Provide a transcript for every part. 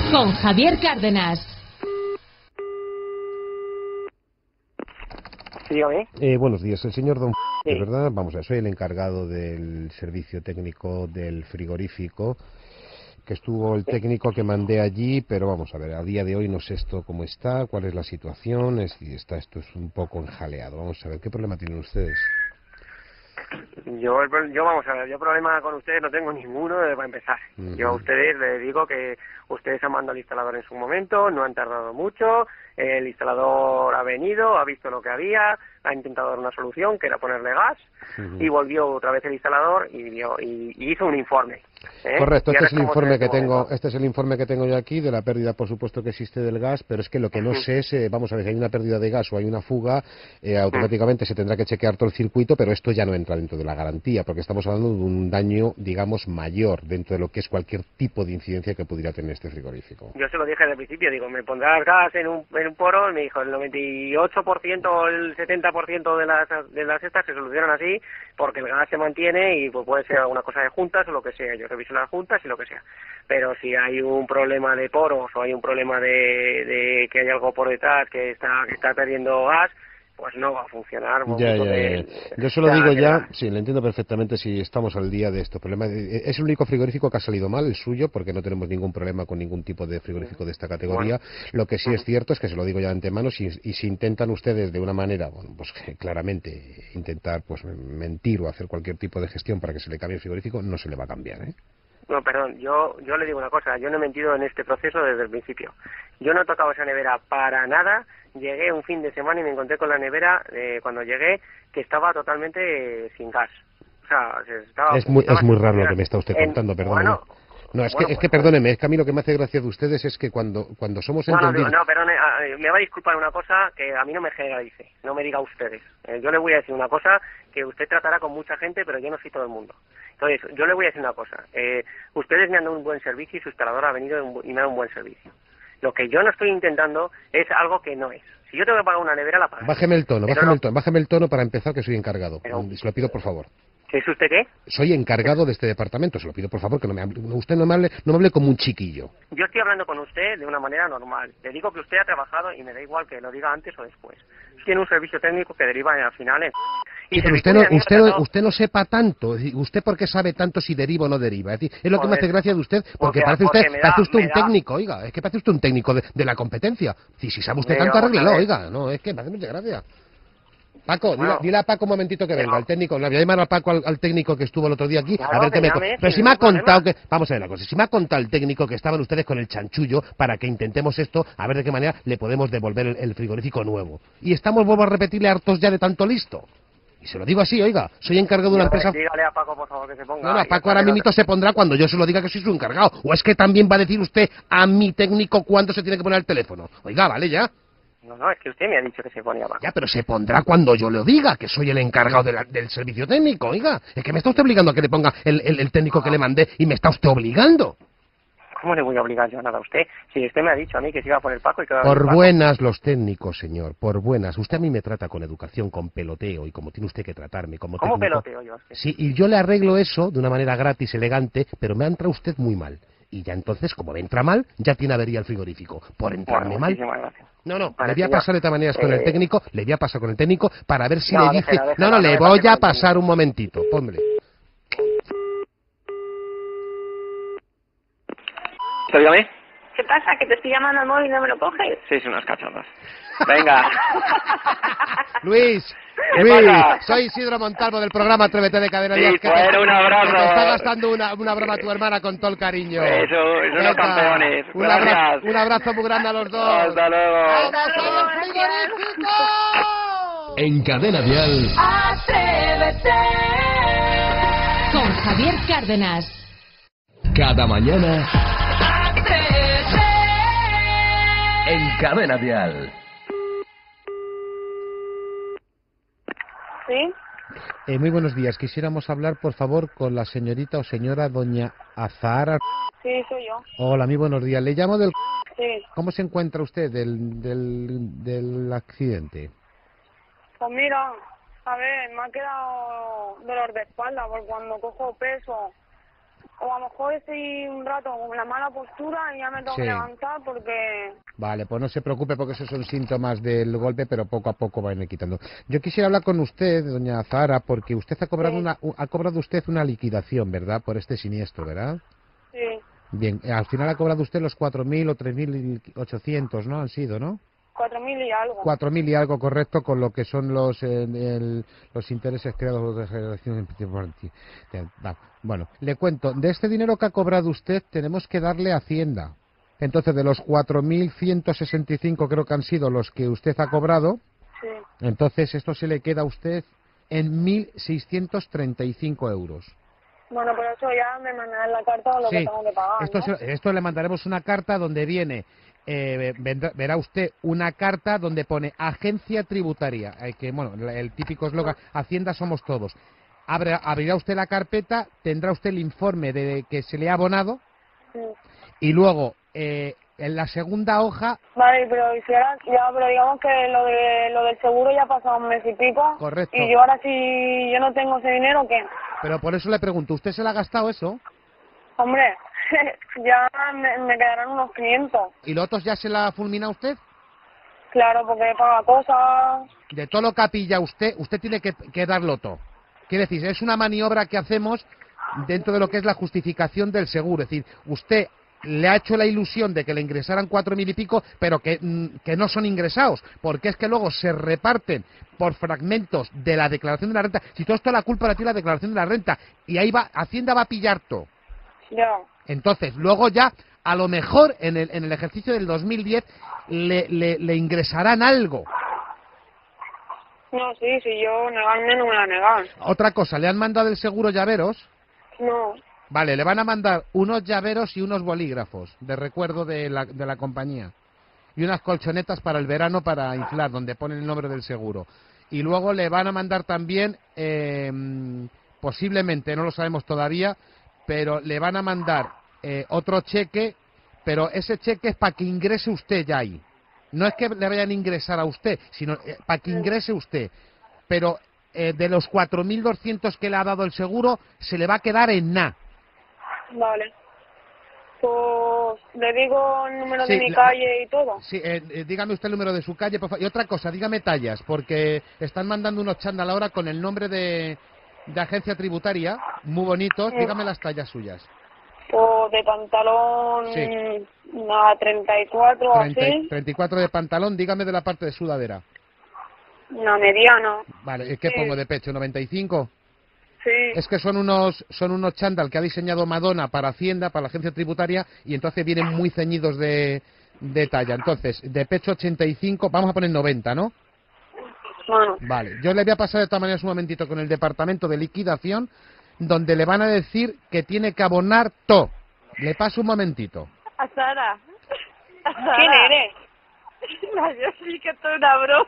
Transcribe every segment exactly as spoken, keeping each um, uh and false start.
Con Javier Cárdenas. Sí, dígame. Eh, buenos días, el señor Don... Sí. De verdad, vamos a ver, soy el encargado del servicio técnico del frigorífico, que estuvo el técnico que mandé allí, pero vamos a ver, a día de hoy no sé esto cómo está, cuál es la situación, es, y está esto es un poco enjaleado. Vamos a ver, ¿qué problema tienen ustedes? Yo, yo vamos a ver, yo problema con ustedes no tengo ninguno eh, para empezar. Uh-huh. Yo a ustedes les digo que ustedes han mandado al instalador en su momento, no han tardado mucho, el instalador ha venido, ha visto lo que había, ha intentado dar una solución, que era ponerle gas, uh-huh. y volvió otra vez el instalador y, dio, y, y hizo un informe. ¿eh? Correcto, este es el informe este que tengo, momento. este es el informe que tengo yo aquí de la pérdida, por supuesto, que existe del gas, pero es que lo que no uh-huh. sé es, eh, vamos a ver, si hay una pérdida de gas o hay una fuga, eh, automáticamente uh-huh. se tendrá que chequear todo el circuito, pero esto ya no entra dentro de la garantía, porque estamos hablando de un daño, digamos, mayor dentro de lo que es cualquier tipo de incidencia que pudiera tener este frigorífico. Yo se lo dije desde el principio, digo, me pondrás gas en un, en un poro, y me dijo, el noventa y ocho por ciento o el setenta por ciento de las, de las estas se solucionan así, porque el gas se mantiene y pues puede ser alguna cosa de juntas o lo que sea, yo reviso las juntas y lo que sea. Pero si hay un problema de poros o hay un problema de, de que hay algo por detrás que está, que está perdiendo gas, pues no va a funcionar. Ya, ya, de, ya. Yo se lo digo ya, sí, lo entiendo perfectamente si estamos al día de estos problemas. Es el único frigorífico que ha salido mal, el suyo, porque no tenemos ningún problema con ningún tipo de frigorífico de esta categoría. Bueno. Lo que sí es cierto es que se lo digo ya de antemano, si, y si intentan ustedes de una manera, bueno, pues claramente intentar pues mentir o hacer cualquier tipo de gestión para que se le cambie el frigorífico, no se le va a cambiar, ¿eh? No, perdón, yo yo le digo una cosa, yo no he mentido en este proceso desde el principio. Yo no he tocado esa nevera para nada, llegué un fin de semana y me encontré con la nevera, eh, cuando llegué, que estaba totalmente eh, sin gas. O sea, estaba... Es muy, estaba es muy raro lo que me está usted en, contando, perdón. Bueno, No, es bueno, que, es pues, que perdóneme, es que a mí lo que me hace gracia de ustedes es que cuando, cuando somos no, entendidos... No, no, perdone, me va a disculpar una cosa que a mí no me generalice, no me diga ustedes. Eh, yo le voy a decir una cosa que usted tratará con mucha gente, pero yo no soy todo el mundo. Entonces, yo le voy a decir una cosa. Eh, ustedes me han dado un buen servicio y su instalador ha venido y me ha dado un buen servicio. Lo que yo no estoy intentando es algo que no es. Si yo tengo que pagar una nevera, la pago. Bájeme el tono, bájeme, no... el tono bájeme el tono para empezar, que soy encargado. Pero... Se lo pido, por favor. ¿Es usted qué? Soy encargado de este departamento, se lo pido por favor, que no me hable, usted no me hable, no me hable como un chiquillo. Yo estoy hablando con usted de una manera normal. Le digo que usted ha trabajado y me da igual que lo diga antes o después. Tiene un servicio técnico que deriva al final en... Y sí, pero usted no, usted, no, usted no sepa tanto. ¿Usted por qué sabe tanto si deriva o no deriva? Es decir, es lo Joder, que me hace gracia de usted, porque, porque parece usted, porque da, parece usted un da... técnico, oiga, es que parece usted un técnico de, de la competencia. Si, si sabe usted tanto, arréglelo, oiga, no, es que me hace mucha gracia. Paco, bueno, dile, dile a Paco un momentito que venga, el técnico, le voy a llamar a Paco al, al técnico que estuvo el otro día aquí, claro, a ver qué me... Llame, pero si me ha contado problema. que... Vamos a ver la cosa, si me ha contado el técnico que estaban ustedes con el chanchullo para que intentemos esto, a ver de qué manera le podemos devolver el, el frigorífico nuevo. Y estamos, vuelvo a repetirle, hartos ya de tanto listo. Y se lo digo así, oiga, soy encargado de una dígale, empresa... Dígale a Paco, por favor, que se ponga... No, no, Paco ahora mismo se pondrá cuando yo se lo diga que soy su encargado. O es que también va a decir usted a mi técnico cuándo se tiene que poner el teléfono. Oiga, vale, ya. No, no, es que usted me ha dicho que se ponía abajo. Ya, pero se pondrá cuando yo lo diga, que soy el encargado de la, del servicio técnico, oiga. Es que me está usted obligando a que le ponga el, el, el técnico no. que le mandé y me está usted obligando. ¿Cómo le voy a obligar yo a nada a usted? Si usted me ha dicho a mí que se iba a poner Paco y que... Por Paco. buenas los técnicos, señor, por buenas. Usted a mí me trata con educación, con peloteo, y como tiene usted que tratarme como ¿Cómo técnico... peloteo yo? Usted? Sí, y yo le arreglo eso de una manera gratis, elegante, pero me ha entrado usted muy mal. Y ya entonces, como me entra mal, ya tiene avería el frigorífico. Por entrarme bueno, mal... Gracias. No, no, vale, le voy a pasar de todas maneras eh... con el técnico, le voy a pasar con el técnico para ver si no, le dice... Déjela, déjela, no, no, no, le no voy a pasar un momentito, póngale. Dígame. ¿Qué pasa? ¿Que te estoy llamando al móvil y no me lo coges? Sí, son unas cachorras. Venga. Luis, Luis, pasa? Soy Isidro Montalvo del programa Atrévete de Cadena Sí, Díaz. Que pues, te, un abrazo. Que te está gastando una, una broma a tu hermana con todo el cariño. Eso, son unos campeones. Un abrazo, un abrazo muy grande a los dos. Hasta luego. ¡Hasta el frigorífico! En Cadena Dial. Atrévete. Con Javier Cárdenas. Cada mañana. En Cadena Dial. ¿Sí? Eh, muy buenos días. Quisiéramos hablar, por favor, con la señorita o señora doña Azahara. Sí, soy yo. Hola, muy buenos días. Le llamo del... Sí. ¿Cómo se encuentra usted del, del, del accidente? Pues mira, a ver, me ha quedado dolor de espalda, porque cuando cojo peso o a lo mejor estoy un rato con la mala postura y ya me tengo Sí. que levantar porque... Vale, pues no se preocupe porque esos son síntomas del golpe, pero poco a poco van a ir quitando. Yo quisiera hablar con usted, doña Zahara, porque usted ha cobrado Sí. una, ha cobrado usted una liquidación, ¿verdad? Por este siniestro, ¿verdad? Sí, Bien, al final ha cobrado usted los cuatro mil o tres mil ochocientos, ¿no? Han sido, ¿no? cuatro mil y algo. Cuatro mil y algo, correcto, con lo que son los eh, el- los intereses creados de generación. Bueno, le cuento, de este dinero que ha cobrado usted tenemos que darle a Hacienda. Entonces, de los cuatro mil ciento sesenta y cinco creo que han sido los que usted ha cobrado, Sí. entonces esto se le queda a usted en mil seiscientos treinta y cinco euros. Bueno, por eso ya me mandarán la carta o lo que Sí, tengo que pagar, esto, ¿no? se- esto le mandaremos una carta donde viene, eh, vendrá- verá usted una carta donde pone agencia tributaria, eh, que bueno, la- el típico eslogan, Hacienda somos todos. Abre, abrirá usted la carpeta, tendrá usted el informe de que se le ha abonado Sí. y luego eh, en la segunda hoja, Vale, pero y si ahora, ya, pero digamos que lo de lo del seguro ya ha pasado un mes y pico. Correcto. Y yo ahora si yo no tengo ese dinero, ¿qué? pero por eso le pregunto, ¿usted se le ha gastado eso? Hombre, ya me, me quedarán unos quinientos. ¿Y los otros ya se la fulmina usted? Claro, porque paga cosas. De todo lo que pilla usted, usted tiene que, que darlo todo. Quiere decir, es una maniobra que hacemos dentro de lo que es la justificación del seguro. Es decir, usted le ha hecho la ilusión de que le ingresaran cuatro mil y pico, pero que, mm, que no son ingresados, porque es que luego se reparten por fragmentos de la declaración de la renta. Si todo esto la culpa la tiene la declaración de la renta, y ahí va, Hacienda va a pillar todo. Ya. Entonces, luego ya, a lo mejor en el, en el ejercicio del dos mil diez, le, le, le ingresarán algo. No, sí, si yo negarme no me la negan. Otra cosa, ¿le han mandado el seguro llaveros? No. Vale, le van a mandar unos llaveros y unos bolígrafos de recuerdo de la, de la compañía. Y unas colchonetas para el verano para inflar, donde ponen el nombre del seguro. Y luego le van a mandar también, eh, posiblemente, no lo sabemos todavía, pero le van a mandar eh, otro cheque, pero ese cheque es para que ingrese usted ya ahí. No es que le vayan a ingresar a usted, sino eh, para que ingrese usted. Pero eh, de los cuatro mil doscientos que le ha dado el seguro, se le va a quedar en nada. Vale. Pues le digo el número Sí, de mi le- calle y todo. Sí, eh, eh, dígame usted el número de su calle, por favor. Y otra cosa, dígame tallas, porque están mandando unos chándal ahora con el nombre de, de agencia tributaria, muy bonitos. Sí. Dígame las tallas suyas. Pues de pantalón Sí. a treinta y cuatro o treinta, así. treinta y cuatro de pantalón, dígame de la parte de sudadera. Una mediana. Vale, ¿qué Sí. pongo de pecho? ¿noventa y cinco? Sí. Es que son unos son unos chándal que ha diseñado Madonna para Hacienda, para la agencia tributaria, y entonces vienen muy ceñidos de, de talla. Entonces, de pecho ochenta y cinco, vamos a poner noventa, ¿no? Bueno. Vale, yo le voy a pasar de todas maneras un momentito con el departamento de liquidación, donde le van a decir que tiene que abonar todo. Le paso un momentito. A Sara. A Sara. ¿Quién eres? No, yo sí que esto es una broma.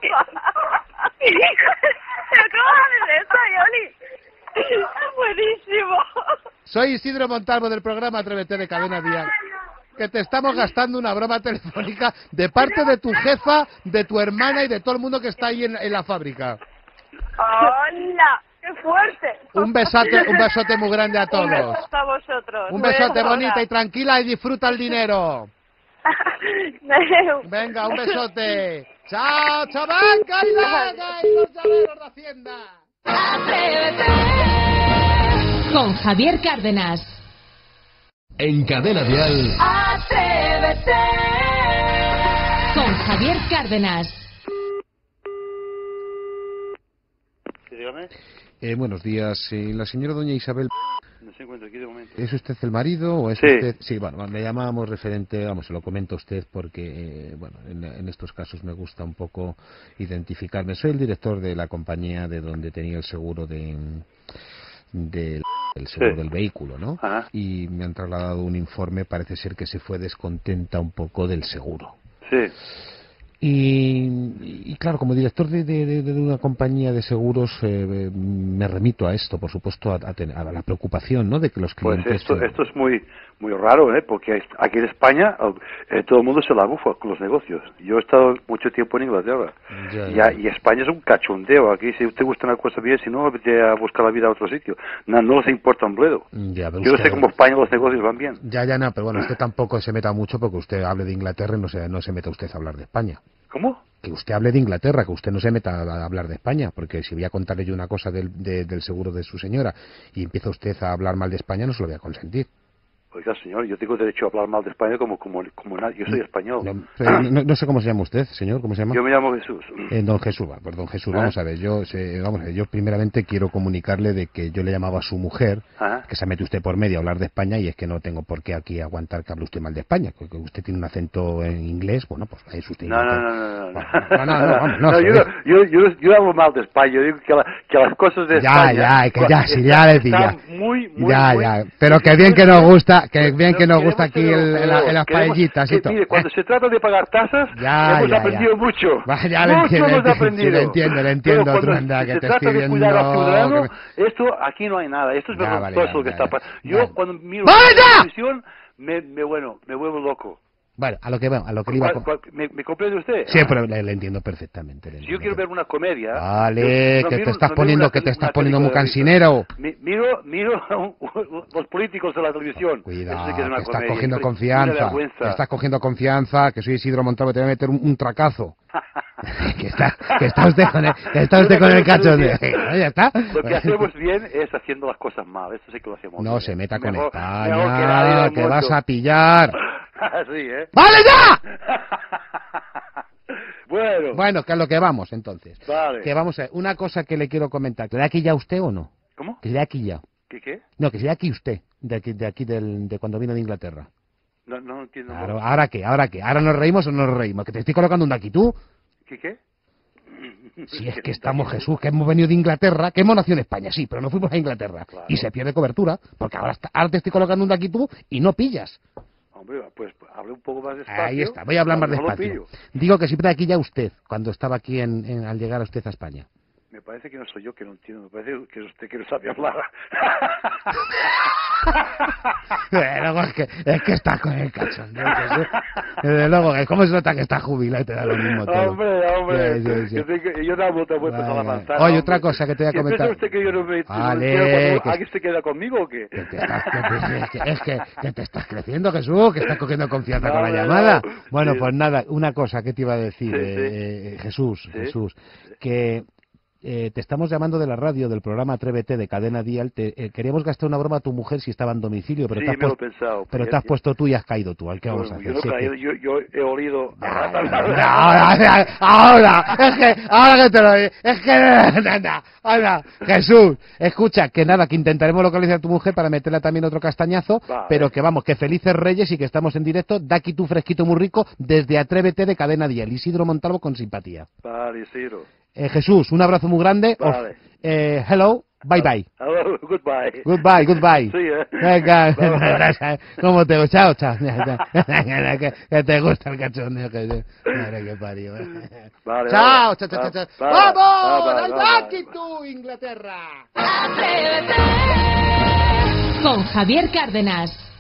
¿Pero cómo haces eso, Yoli? Buenísimo. Soy Isidro Montalvo del programa Atrévete de Cadena Dial. Que te estamos gastando una broma telefónica de parte de tu jefa, de tu hermana y de todo el mundo que está ahí en, en la fábrica. ¡Hola! ¡Qué fuerte! Un besote, un besote muy grande a Un todos. beso a vosotros. Un besote Beso, bonita hola. y tranquila y disfruta el dinero. Venga, un besote. Chao, chaval, cariño, y los llaveros de Hacienda. Atrévete con Javier Cárdenas. En Cadena Dial. Atrévete con Javier Cárdenas. Sí, dígame. Eh, buenos días. Eh, la señora doña Isabel, No se encuentra aquí de momento. ¿es usted el marido o es Sí. usted...? Sí, bueno, le llamábamos referente, vamos, se lo comento a usted porque, eh, bueno, en, en estos casos me gusta un poco identificarme. Soy el director de la compañía de donde tenía el seguro de... del el seguro Sí. del vehículo, ¿no? Ajá. Y me han trasladado un informe, parece ser que se fue descontenta un poco del seguro. Sí. Y, y claro, como director de, de- de- de una compañía de seguros, eh, me remito a esto, por supuesto, a, a ten- a la preocupación, ¿no?, de que los Pues clientes... esto, eh, esto es muy Muy raro, ¿eh? Porque aquí en España eh, todo el mundo se la bufa con los negocios. Yo he estado mucho tiempo en Inglaterra. Ya, ya. Y, y España es un cachondeo. Aquí si te gusta una cosa bien, si no, vete a buscar la vida a otro sitio. No, no les importa un bledo. Ya, Yo no sé cómo España los negocios van bien. Ya, ya, no, pero bueno, usted tampoco se meta mucho porque usted hable de Inglaterra y no se, no se meta usted a hablar de España. ¿Cómo? Que usted hable de Inglaterra, que usted no se meta a hablar de España, porque si voy a contarle yo una cosa del, de, del seguro de su señora y empieza usted a hablar mal de España, no se lo voy a consentir. Oiga, señor, yo tengo derecho a hablar mal de España como como como nadie. Yo soy español. No, pero no, no sé cómo se llama usted, señor, ¿cómo se llama? Yo me llamo Jesús. Eh, don Jesús, va, pues don Jesús, ¿Ah? vamos a ver, yo se, vamos a ver, yo primeramente quiero comunicarle de que yo le llamaba a su mujer, ¿Ah? que se mete usted por medio a hablar de España y es que no tengo por qué aquí aguantar que hable usted mal de España, porque usted tiene un acento en inglés, bueno, pues ahí es usted. No, no, no, no, no, no, no, no, no, no, yo, yo, yo, yo hablo mal de España, yo digo que, la, que las cosas de ya, España... Ya, ya, que ya, sí, ya le pilla. Muy, muy, ya, muy, ya, pero que bien que nos gusta, que bien que nos gusta aquí el, el, el, las paellitas y todo. Mire, cuando se trata de pagar tasas, ya, hemos ya, aprendido ya. mucho. Va, ya le mucho entiendo, hemos aprendido. Sí, le entiendo, le entiendo, Truenda, que se te trata estoy de viendo... cuidar al ciudadano, que... esto aquí no hay nada. Esto es ya, vergonzoso vale, ya, lo que ya, está ya, pasando. ya. Yo, cuando miro ¡Vaya! la televisión, me, me, bueno, me vuelvo loco. Bueno, a lo que a lo que le iba a... ¿Cuál, cuál, ¿Me, ¿Me comprende usted? Sí, pero le, le entiendo perfectamente. Le entiendo. Si yo quiero ver una comedia... Vale, yo, no que miro, te estás no poniendo, una, que te estás una poniendo muy cansinero. cansinero. Miro, miro los políticos de la televisión. Cuidado, Eso sí que, es una que estás comedia. cogiendo Estoy, confianza. Que estás cogiendo confianza, que soy Isidro Montalvo, te voy a meter un, un tracazo. que, está, que está usted con el, que está usted con el cachondeo. Ya está. Lo que hacemos bien es haciendo las cosas mal. Esto sí que lo hacemos no bien. se meta con mejor, España, mejor que, que vas a pillar. sí, ¿eh? ¡Vale ya! bueno. Bueno, que a lo que vamos, entonces. Vale. Que vamos a ver, una cosa que le quiero comentar. ¿Que le da aquí ya usted o no? ¿Cómo? Que le da aquí ya. ¿Qué qué? No, que se da aquí usted, de aquí, de, aquí del, de cuando vino de Inglaterra. No, no entiendo. Claro, ¿ahora qué? ¿Ahora qué? ¿Ahora nos reímos o no nos reímos? ¿Que te estoy colocando un de aquí tú? ¿Qué qué? Si es que estamos, Jesús, que hemos venido de Inglaterra, que hemos nacido en España, sí, pero no fuimos a Inglaterra. Claro. Y se pierde cobertura, porque ahora, está, ahora te estoy colocando un de aquí tú y no pillas. Hombre, pues hable un poco más despacio. Ahí está, voy a hablar más despacio. Digo que siempre aquí ya usted, cuando estaba aquí en, en, al llegar a usted a España. Me parece que no soy yo que no entiendo, me parece que es usted que no sabe hablar. Luego es que, es que está con el cachondeo. Desde luego, ¿cómo se nota que está jubilado y te da lo mismo todo? Hombre, hombre, sí, sí, sí. Yo, tengo, yo no hago vueltas vale, a la manzana. Oye, hombre. otra cosa que te voy a comentar. ¿Piensa usted que yo no me vale, no ¿Aquí se queda conmigo o qué? Que te estás, que te, es, que, es que, que te estás creciendo, Jesús, que estás cogiendo confianza no, con la no, llamada. No. Bueno, sí. Pues nada, una cosa que te iba a decir, sí, eh, sí. Jesús, sí. Jesús, que... Eh, te estamos llamando de la radio, del programa Atrévete de Cadena Dial. Te, eh, queríamos gastar una broma a tu mujer si estaba en domicilio, pero sí, te has, me puesto, lo he pensado, pero te has puesto tú y has caído tú. ¿Qué vamos bueno, a hacer? Yo no he sí, caído, que... yo, yo he olido... ahora, ahora, es que, ahora que te lo digo, es que, anda, anda, Jesús, escucha, que nada, que intentaremos localizar a tu mujer para meterle también otro castañazo, vale. Pero que vamos, que felices Reyes y que estamos en directo, da aquí tu fresquito muy rico, desde Atrévete de Cadena Dial, Isidro Montalvo con simpatía. Vale, Isidro. Eh, Jesús, un abrazo muy grande. Vale. Eh, hello, bye bye. Hello, goodbye. Goodbye, goodbye. Sí, eh. Venga, ¿cómo te gusta? Chao, chao. que, que te gusta el cachondeo. Que... Madre que parió. Vale, chao, vale. chao, chao, chao. Vale, ¡vamos! vale, ¡Al vale, aquí tú, Inglaterra! Atrévete con Javier Cárdenas.